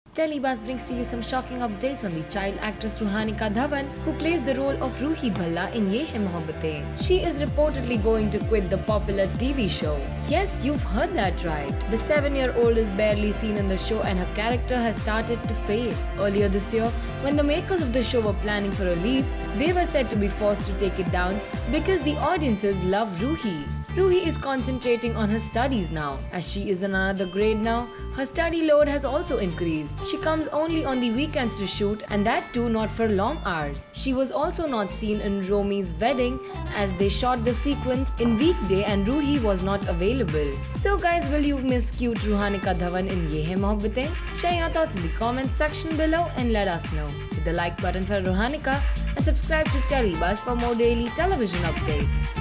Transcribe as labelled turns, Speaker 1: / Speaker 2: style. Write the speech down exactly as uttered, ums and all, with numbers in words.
Speaker 1: TeleBuzz brings to you some shocking updates on the child actress Ruhi Dhawan, who plays the role of Ruhi Bhalla in Ye Hai Mohabbatein. She is reportedly going to quit the popular T V show. Yes, you've heard that right. The seven-year-old is barely seen in the show and her character has started to fade. Earlier this year, when the makers of the show were planning for a leap, they were said to be forced to take it down because the audiences love Ruhi. Ruhi is concentrating on her studies now. As she is in another grade now, her study load has also increased. She comes only on the weekends to shoot, and that too not for long hours. She was also not seen in Romi's wedding as they shot the sequence in weekday and Ruhi was not available. So guys, will you miss cute Ruhi Dhawan in Ye Hai Mohabbatein? Share your thoughts in the comments section below and let us know. Hit the like button for Ruhi and subscribe to TeleBuzz for more daily television updates.